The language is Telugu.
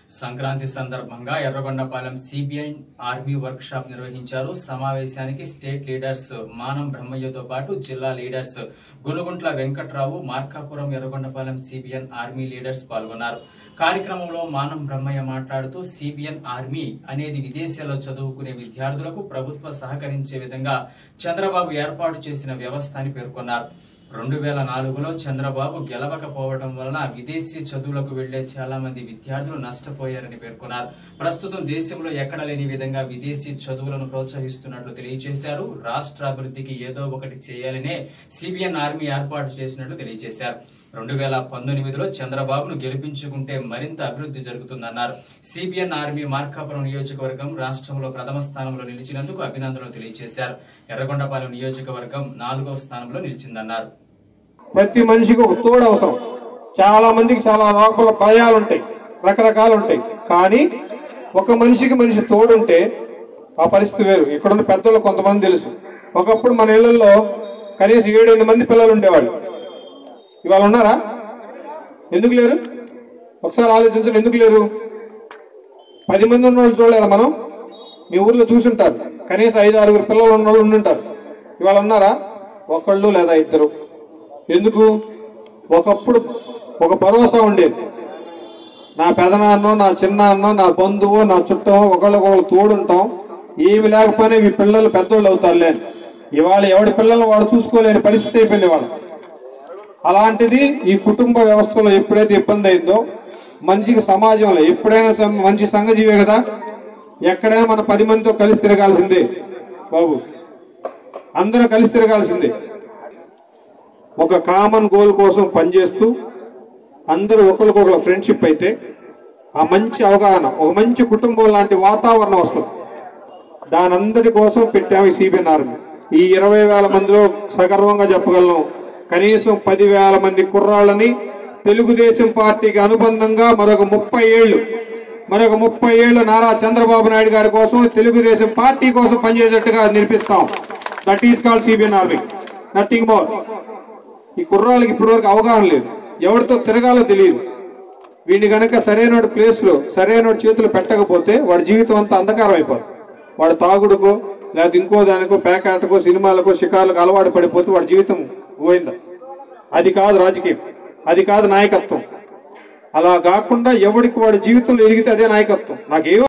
సంక్రాంతి సందర్భంగా Yerragondapalem CBN army workshop నిర్వహించారు. సమావేశానికి స్టేట్ లీడర్స్ మానం బ్రహ్మయ్యతో పాటు జిల్లా leaders Gunuguntla Venkatrao, Markapuram Yerragondapalem CBN army leaders పాల్గొన్నారు. కార్యక్రమంలో మానం బ్రహ్మయ్య మాట్లాడుతూ సిబిఎన్ ఆర్మీ అనేది విదేశాల్లో చదువుకునే విద్యార్థులకు ప్రభుత్వ సహకరించే విధంగా చంద్రబాబు ఏర్పాటు చేసిన వ్యవస్థ అని పేర్కొన్నారు. 2004లో చంద్రబాబు గెలవకపోవడం వలన విదేశీ చదువులకు వెళ్లే చాలా మంది విద్యార్థులు నష్టపోయారని పేర్కొన్నారు. ప్రస్తుతం దేశంలో ఎక్కడ లేని విధంగా విదేశీ చదువులను ప్రోత్సహిస్తున్నట్లు తెలియజేశారు. రాష్ట్ర అభివృద్ధికి ఏదో ఒకటి చేయాలనే సిబిఎన్ ఆర్మీ ఏర్పాటు చేసినట్లు తెలియజేశారు. 2019లో చంద్రబాబును గెలిపించుకుంటే మరింత అభివృద్ధి జరుగుతుందన్నారు. సిబిఎన్ ఆర్మీ మార్కాపురం నియోజకవర్గం రాష్ట్రంలో ప్రథమ స్థానంలో నిలిచినందుకు అభినందనలు తెలియజేశారు. ఎర్రగొండపాలెం నియోజకవర్గం 4వ స్థానంలో నిలిచిందన్నారు. ప్రతి మనిషికి ఒక తోడు అవసరం. చాలా మందికి చాలా లోపల భయాలు ఉంటాయి, రకరకాలు ఉంటాయి. కానీ ఒక మనిషి తోడుంటే ఆ పరిస్థితి వేరు. ఇక్కడున్న పెద్దలు కొంతమంది తెలుసు. ఒకప్పుడు మన ఇళ్లలో కనీసం 7-8 మంది పిల్లలు ఉండేవాళ్ళు. ఇవాళ ఉన్నారా? ఎందుకు లేరు? ఒకసారి ఆలోచించండి, ఎందుకు లేరు? 10 మంది ఉన్న వాళ్ళు చూడలేరా? మనం మీ ఊర్లో చూసుంటారు. కనీసం 5-6 పిల్లలు ఉన్న వాళ్ళు ఉండుంటారు. ఇవాళ ఉన్నారా? ఒకళ్ళు లేదా ఇద్దరు. ఎందుకు? ఒకప్పుడు ఒక భరోసా ఉండేది. నా పెదనాన్నో, నా చిన్నాన్నో, నా బంధువో, నా చుట్టమో ఒకళ్ళకొకళ్ళు తోడుంటాం. ఏమి లేకపోయినా మీ పిల్లలు పెద్దోళ్ళు అవుతారు లేని. ఇవాళ ఎవడి పిల్లలు వాడు చూసుకోలేని పరిస్థితి అయిపోయింది వాళ్ళు. అలాంటిది ఈ కుటుంబ వ్యవస్థలో ఎప్పుడైతే ఇబ్బంది అయిందో, మనిషికి సమాజంలో ఎప్పుడైనా మంచి సంఘజీవే కదా, ఎక్కడైనా మన 10 మందితో కలిసి తిరగాల్సిందే బాబు. అందరూ కలిసి తిరగాల్సిందే. ఒక కామన్ గోల్ కోసం పనిచేస్తూ అందరూ ఒకరికొకరు ఫ్రెండ్షిప్ అయితే ఆ మంచి అవగాహన, ఒక మంచి కుటుంబం లాంటి వాతావరణం వస్తుంది. దాని అందరి కోసం పెట్టాము ఈ సిబిఎన్ ఆర్మీ. ఈ 20,000 మందిలో సగర్వంగా చెప్పగలను, కనీసం 10,000 మంది కుర్రాళ్ళని తెలుగుదేశం పార్టీకి అనుబంధంగా మరొక 30 ఏళ్లు నారా చంద్రబాబు నాయుడు గారి కోసం, తెలుగుదేశం పార్టీ కోసం పనిచేసేట్టుగా నిర్మిస్తాం. That is called CBN army, nothing more. ఈ కుర్రాళ్ళకి ఇప్పటివరకు అవగాహన లేదు, ఎవరితో తిరగాలో తెలియదు. వీడిని కనుక సరైన ప్లేస్ లో సరైన చేతులు పెట్టకపోతే వాడి జీవితం అంతా అంధకారం అయిపోతుంది. వాడు తాగుడుకో లేకపోతే ఇంకో దానికో, పేకాటకో, సినిమాలకో, షికార్లకు అలవాటు పడిపోతే వాడి జీవితం పోయిందా? అది కాదు రాజకీయం, అది కాదు నాయకత్వం. అలా కాకుండా ఎవడికి వాడి జీవితంలో ఎదిగితే అదే నాయకత్వం. నాకేమో